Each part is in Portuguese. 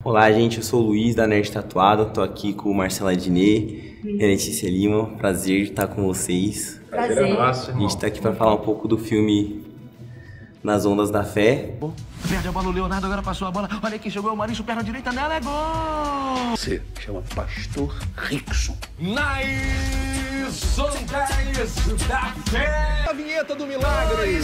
Olá, gente, eu sou o Luiz, da Nerd Tatuado, tô aqui com o Marcelo Adnet e a Letícia Lima, prazer estar com vocês. Prazer é nosso, irmão. A gente tá aqui pra falar um pouco do filme Nas Ondas da Fé. Perde a bola o Leonardo, agora passou a bola, olha quem chegou, o Maurício, perna direita nela, é gol! Você chama Pastor Rickson. Nas Ondas da Fé! A vinheta do milagre!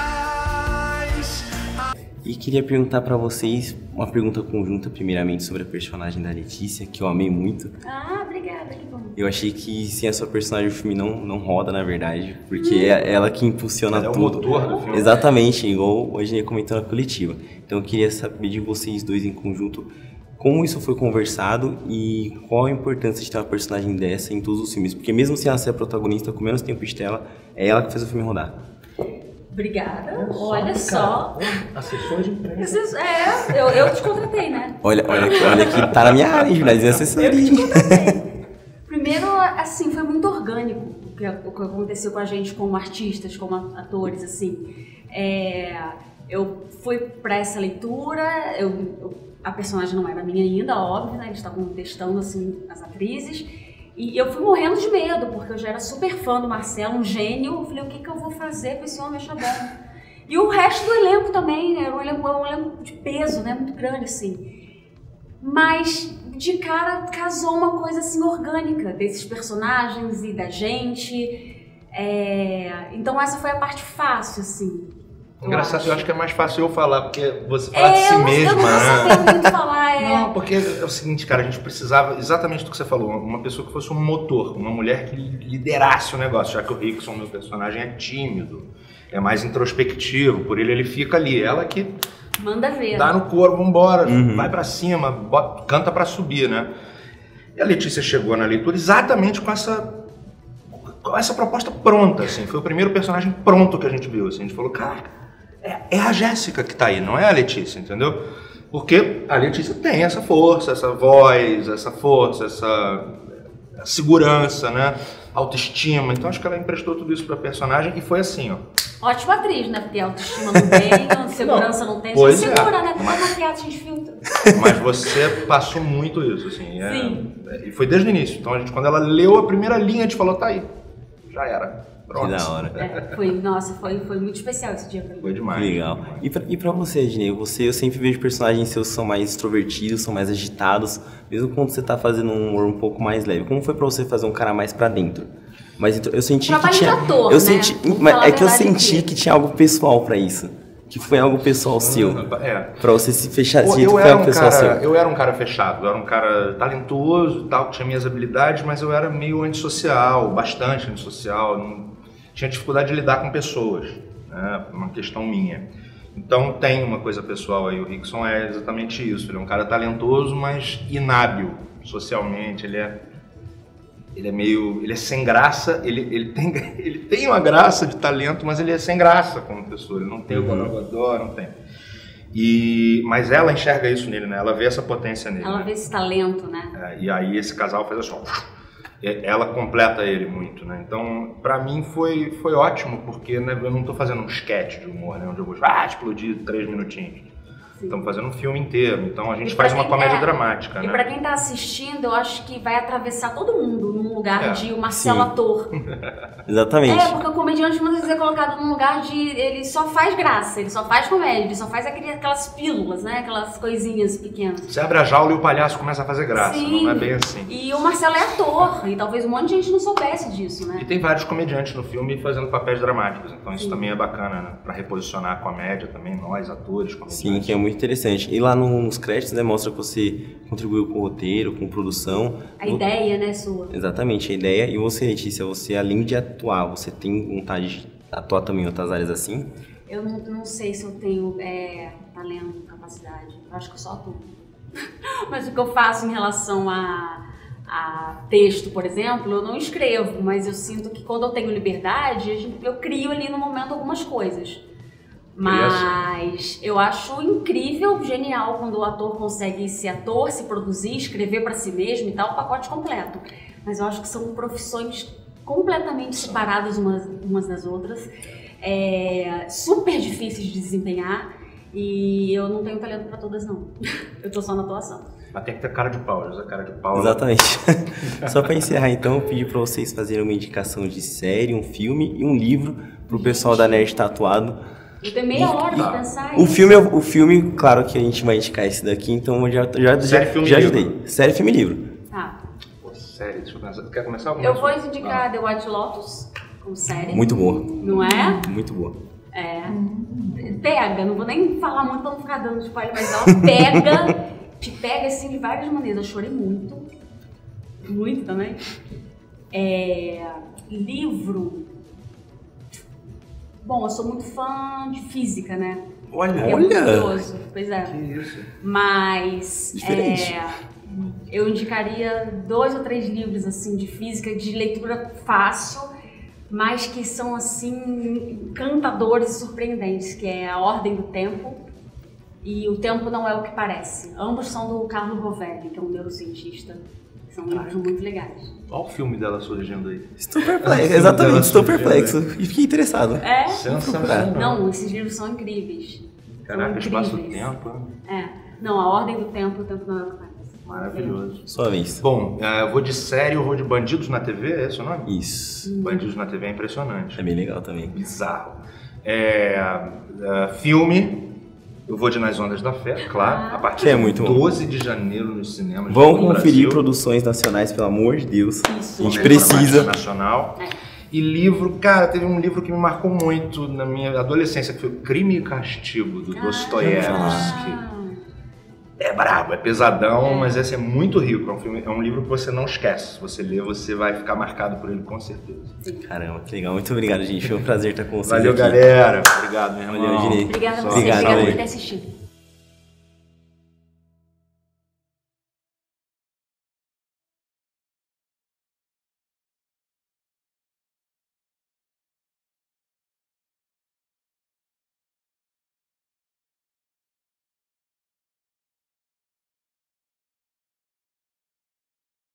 E queria perguntar pra vocês uma pergunta conjunta, primeiramente, sobre a personagem da Letícia, que eu amei muito. Ah, obrigada, que bom. Eu achei que sem a sua personagem o filme não roda, na verdade, porque é ela que impulsiona Ela é o tudo. motor do filme. Exatamente, igual hoje a gente comentou na coletiva. Então eu queria saber de vocês dois em conjunto como isso foi conversado e qual a importância de ter uma personagem dessa em todos os filmes. Porque mesmo sem ela ser a protagonista, com menos tempo de tela, é ela que fez o filme rodar. Obrigada. Olha só. Assessor de imprensa. Eu te contratei, né? Olha que tá na minha área, jornalismo e assessoria. Primeiro, assim, foi muito orgânico o que aconteceu com a gente como artistas, como atores, assim. Eu fui pra essa leitura, a personagem não era minha ainda, óbvio, né? Eles estavam testando, assim, as atrizes. E eu fui morrendo de medo, porque eu já era super fã do Marcelo, um gênio. Eu falei, o que eu vou fazer com esse homem achar bom? E o resto do elenco também, né? Era um elenco de peso, né? Muito grande, assim. Mas, de cara, casou uma coisa, assim, orgânica desses personagens e da gente. Então, essa foi a parte fácil, assim. Engraçado, eu acho que é mais fácil eu falar, porque você fala de si mesma, eu não né? sei muito falar, Não, porque é o seguinte, cara, a gente precisava exatamente do que você falou, uma pessoa que fosse um motor, uma mulher que liderasse o negócio, já que o Rickson, meu personagem, é tímido, é mais introspectivo, por ele fica ali, ela que manda ver. dá no couro, vambora, vai pra cima, canta pra subir, né? E a Letícia chegou na leitura exatamente com essa proposta pronta, assim, foi o primeiro personagem pronto que a gente viu, assim, a gente falou, cara, é a Jéssica que tá aí, não é a Letícia, entendeu? Porque a Letícia tem essa força, essa voz, essa força, essa segurança, né? Autoestima. Então acho que ela emprestou tudo isso pra personagem e foi assim, ó. Ótima atriz, né? Porque autoestima não tem, segurança não tem. Pois Você segura, né? Com uma maquiagem de filtro. Mas você passou muito isso, assim. Sim. E foi desde o início. Então quando ela leu a primeira linha, a gente falou, tá aí. Já era. Pronto. Que da hora. Foi muito especial esse dia pra mim. Foi demais. Legal. E pra você, Adnet, eu sempre vejo personagens seus que são mais extrovertidos, são mais agitados, mesmo quando você tá fazendo um humor um pouco mais leve. Como foi pra você fazer um cara mais pra dentro? Mas eu senti Trabalho que tinha... de ator, eu né? senti, é que eu senti que tinha algo pessoal pra isso. Que foi algo pessoal seu. Pra você se fechar, Pô, foi algo pessoal seu. eu era um cara fechado, eu era um cara talentoso, tal, que tinha minhas habilidades, mas eu era meio antissocial, bastante antissocial, tinha dificuldade de lidar com pessoas, né? Uma questão minha. Então tem uma coisa pessoal aí, o Rickson é exatamente isso, ele é um cara talentoso, mas inábil socialmente, ele é sem graça, ele tem uma graça de talento, mas ele é sem graça como pessoa, ele não tem o borogodó, não tem. Mas ela enxerga isso nele, né? Ela vê essa potência nele. Ela vê esse talento, né? E aí esse casal faz assim, ela completa ele muito, né? Então, pra mim foi ótimo, porque, né, eu não tô fazendo um sketch de humor, né? Onde eu vou explodir 3 minutinhos. Estamos fazendo um filme inteiro, então a gente faz uma comédia dramática, né? E pra quem tá assistindo, eu acho que vai atravessar todo mundo num lugar de o Marcelo sim. ator. Exatamente. Porque o comediante muitas vezes é colocado num lugar de... Ele só faz graça, ele só faz comédia, ele só faz aquelas pílulas, né? Aquelas coisinhas pequenas. Você abre a jaula e o palhaço começa a fazer graça, Sim. não é bem assim. E o Marcelo é ator, e talvez um monte de gente não soubesse disso, né? E tem vários comediantes no filme fazendo papéis dramáticos, então isso também é bacana, né? Pra reposicionar a comédia também, nós, atores, comediantes. Sim, que é muito interessante. E lá nos créditos, né, mostra que você contribuiu com o roteiro, com produção. A ideia, né, sua. Exatamente, a ideia. E você, Letícia, você além de atuar, você tem vontade de atuar também em outras áreas assim? Eu não sei se eu tenho talento, capacidade. Eu acho que eu só atuo. Mas o que eu faço em relação a texto, por exemplo, eu não escrevo, mas eu sinto que quando eu tenho liberdade, eu crio ali no momento algumas coisas. Mas eu acho incrível, genial, quando o ator consegue ser ator, se produzir, escrever pra si mesmo e tal, o pacote completo. Mas eu acho que são profissões completamente separadas umas das outras, super difíceis de desempenhar. E eu não tenho talento pra todas, não. Eu tô só na atuação. Mas tem que ter cara de pau, usa cara de pau. Exatamente. Só para encerrar, então, eu pedi para vocês fazerem uma indicação de série, um filme e um livro pro pessoal da Nerd Tatuado. Eu tenho meia hora de pensar O filme, claro que a gente vai indicar esse daqui, então eu já ajudei. Série, filme e livro. Tá. Pô, série, deixa eu pensar. Quer começar? Eu vou indicar The White Lotus como série. Muito boa. Não é? Muito boa. É. Pega, não vou nem falar muito pra não ficar dando spoiler, mas ela pega, te pega assim de várias maneiras. Eu chorei muito. Muito também. Livro. Bom, eu sou muito fã de física, né? Olha! É muito curioso, pois é. Que isso? Mas Diferente. eu indicaria 2 ou 3 livros assim de física, de leitura fácil, mas que são assim encantadores e surpreendentes, que é A Ordem do Tempo e O Tempo Não É o que Parece. Ambos são do Carlo Rovelli, que é um neurocientista. São livros muito legais. Olha o filme dela surgindo aí. Estou perplexo, exatamente, estou perplexo. E fiquei interessado. É? Sensacional. Não, esses livros são incríveis. Caraca, São incríveis. espaço-tempo. Não, A Ordem do Tempo, O Tempo Não É o que Parece. Maravilhoso. Sua vez. Bom, eu vou de série, eu vou de Bandidos na TV, é esse o nome? Isso. Bandidos na TV é impressionante. É bem legal também. Bizarro. Filme, eu vou de Nas Ondas da Fé, claro, a partir Que é de muito bom. 12 de janeiro nos cinemas. Vão do conferir Brasil. produções nacionais, pelo amor de Deus. Isso. A gente Comédia precisa. nacional. E livro, cara, teve um livro que me marcou muito na minha adolescência, que foi o Crime e Castigo, do Dostoiévski. É brabo, é pesadão, mas esse é muito rico. É um livro que você não esquece. Se você ler, você vai ficar marcado por ele, com certeza. Caramba, que legal. Muito obrigado, gente. Foi um prazer estar com vocês Valeu, aqui. galera. Obrigado, meu irmão. Valeu, Ginei. Obrigada a você, Obrigado, obrigada por Ale. ter assistido.